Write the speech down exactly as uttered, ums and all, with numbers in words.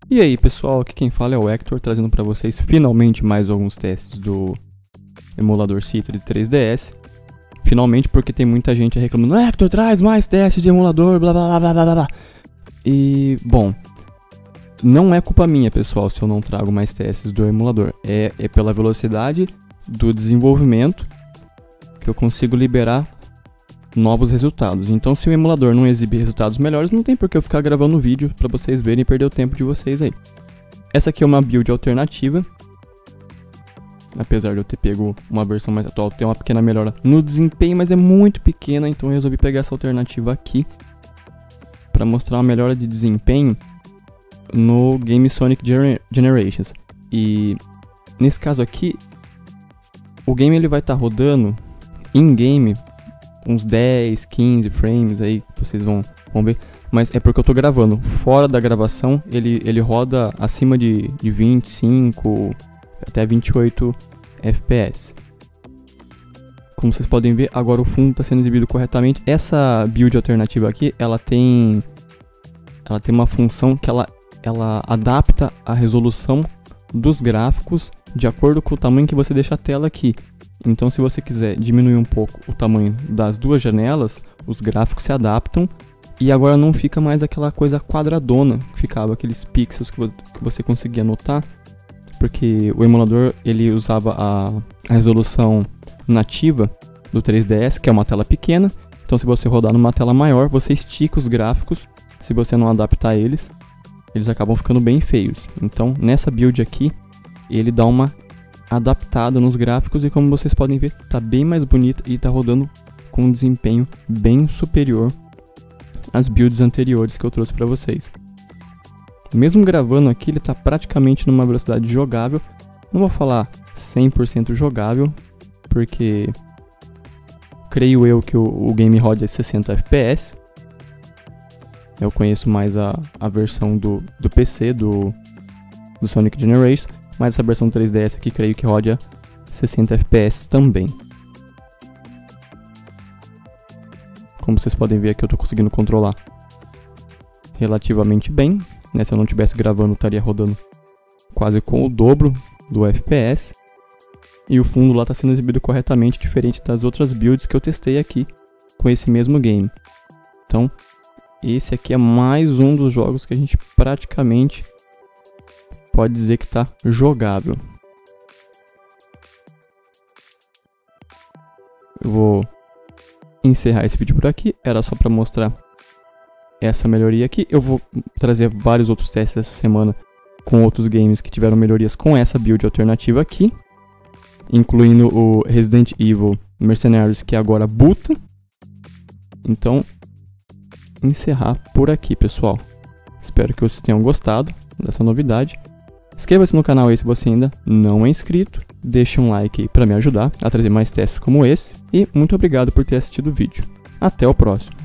E aí pessoal, aqui quem fala é o Hector, trazendo para vocês finalmente mais alguns testes do emulador Citra de três D S. Finalmente, porque tem muita gente reclamando: Hector, traz mais testes de emulador, blá blá blá blá blá blá. E, bom, não é culpa minha, pessoal, se eu não trago mais testes do emulador. É, é pela velocidade do desenvolvimento que eu consigo liberar novos resultados. Então, se o emulador não exibir resultados melhores, não tem por que eu ficar gravando vídeo para vocês verem e perder o tempo de vocês aí. Essa aqui é uma build alternativa. Apesar de eu ter pego uma versão mais atual, tem uma pequena melhora no desempenho, mas é muito pequena, então eu resolvi pegar essa alternativa aqui para mostrar uma melhora de desempenho no game Sonic Gener Generations. E nesse caso aqui, o game ele vai estar tá rodando in-game uns dez, quinze frames aí, vocês vão, vão ver, mas é porque eu tô gravando. Fora da gravação, ele, ele roda acima de, de vinte e cinco até vinte e oito F P S. Como vocês podem ver, agora o fundo está sendo exibido corretamente. Essa build alternativa aqui, ela tem ela tem uma função que ela, ela adapta a resolução dos gráficos de acordo com o tamanho que você deixa a tela aqui. Então, se você quiser diminuir um pouco o tamanho das duas janelas, os gráficos se adaptam e agora não fica mais aquela coisa quadradona que ficava, aqueles pixels que você conseguia notar, porque o emulador ele usava a, a resolução nativa do três D S, que é uma tela pequena. Então, se você rodar numa tela maior, você estica os gráficos. Se você não adaptar eles, eles acabam ficando bem feios. Então, nessa build aqui, ele dá uma adaptada nos gráficos e, como vocês podem ver, tá bem mais bonita e tá rodando com um desempenho bem superior às builds anteriores que eu trouxe para vocês. Mesmo gravando aqui, ele tá praticamente numa velocidade jogável. Não vou falar cem por cento jogável, porque creio eu que o, o game roda a sessenta F P S. Eu conheço mais a, a versão do, do P C, do, do Sonic Generations, mas essa versão três D S aqui creio que roda sessenta F P S também. Como vocês podem ver aqui, eu estou conseguindo controlar relativamente bem, né? Se eu não estivesse gravando, estaria rodando quase com o dobro do F P S. E o fundo lá está sendo exibido corretamente, diferente das outras builds que eu testei aqui com esse mesmo game. Então, esse aqui é mais um dos jogos que a gente praticamente pode dizer que está jogável. Eu vou encerrar esse vídeo por aqui. Era só para mostrar essa melhoria aqui. Eu vou trazer vários outros testes essa semana com outros games que tiveram melhorias com essa build alternativa aqui, incluindo o Resident Evil Mercenaries, que agora boota. Então, encerrar por aqui, pessoal. Espero que vocês tenham gostado dessa novidade. Inscreva-se no canal aí se você ainda não é inscrito. Deixe um like aí para me ajudar a trazer mais testes como esse. E muito obrigado por ter assistido o vídeo. Até o próximo.